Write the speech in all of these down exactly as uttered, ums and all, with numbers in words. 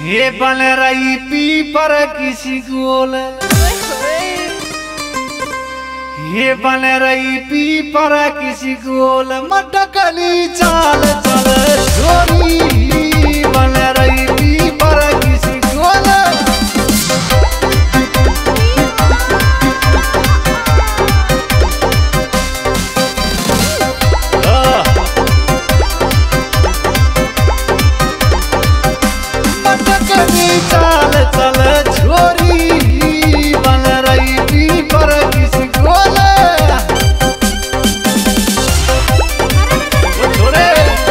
ये बन रही पी पर किसी गोल, ये बन रही पी पर किसी गोल, मटकली चाल चल छोरी बन रही पी पर किसी गोल। चाल चल छोरी बन रही पी पर किसी गोल। छोरे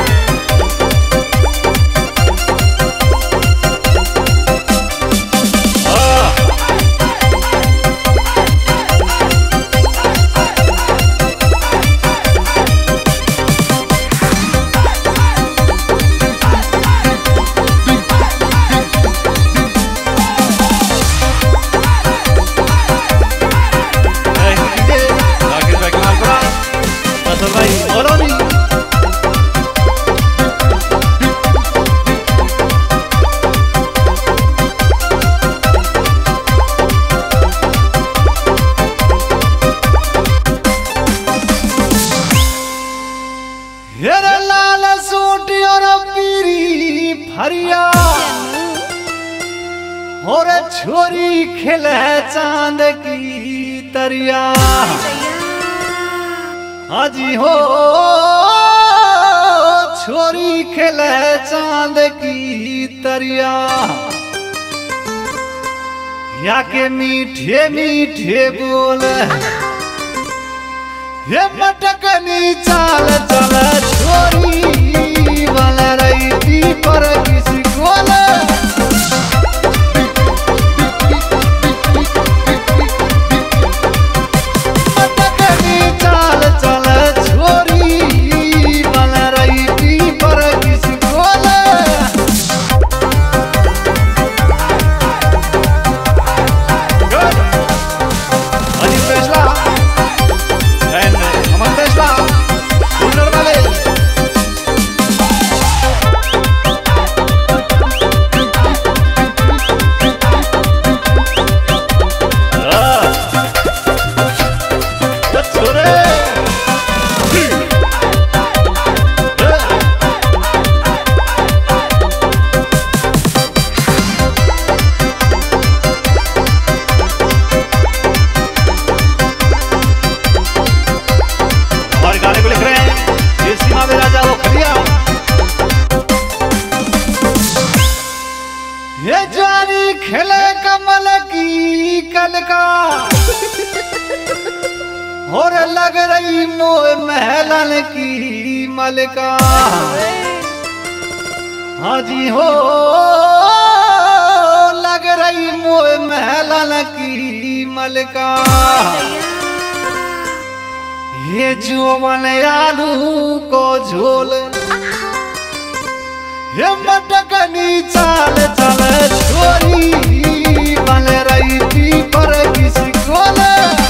लाल सूट और पीरी फरिया और छोरी खिले चांद की तरिया। हाजी हो छोरी खिले चांद की तरिया, या के मीठे मीठे बोल, ये मटकनी चाल चल छोरी बन रही पी पर किसी गोल। मटकनी चाल चल छोरी बन रही पी पर किसी गोल। अजी फैसला ये जारी खिले कमल की कलका और लग रही मोह महलन की मलका। हाजी हो लग रही मोह महलन की मलका। ये जोवन आलू को झोल, ये मटकनी चाल चल छोरी बन रही पी पर किसी गोल।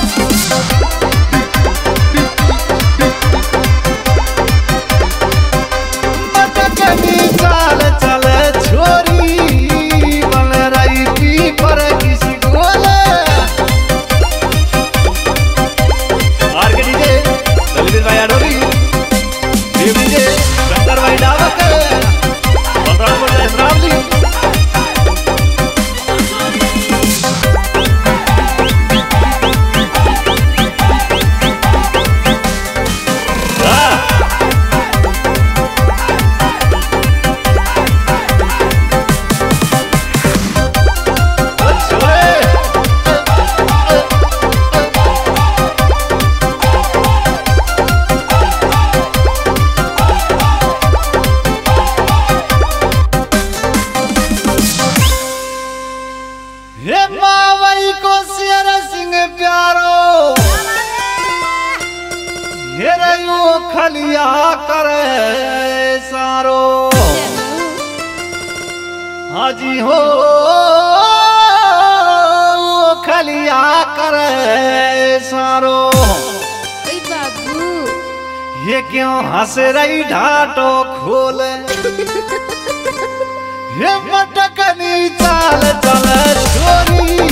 मटकनी चाल चल छोरी बन रही पी पर किसी गोल। आर के डीजे दलवीर भाई आडोली, देव डीजे शंकर भाई डावक, हे मावई को शेर सिंह प्यारो, हे रयो खलिया करे सारो। हाजी हो खलिया करे सारो। ये क्यों हंस रही ढाटो खोल, हे मटकनी चाल चल छोरी